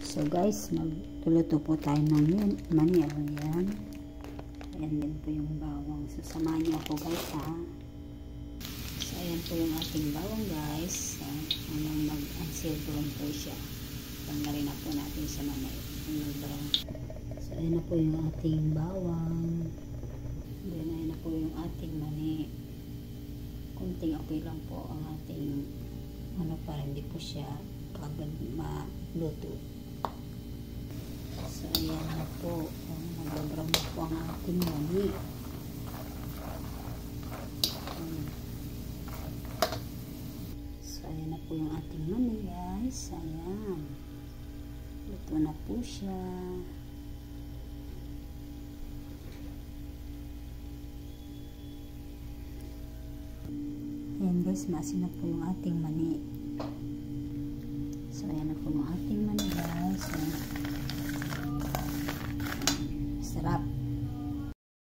So guys, magluluto po tayo ng mani. Ayan. Ayan din po yung bawang. So samahan niyo ako guys ha. So ayan po yung ating bawang guys. Anong mag-unsilveron po siya. Tanggalin na po natin sa mani. So ayan na po yung ating bawang. Then ayan na po yung ating mani. Kunting apoy lang po ang ating para hindi po siya kagad maluto. So ayan na po, nag-brown na po ang ating mani. So ayan na po yung ating mani guys. Ayan, luto na po siya. Ayan guys, maasin na po yung ating mani. So ayan na po yung ating mani guys. Sarap.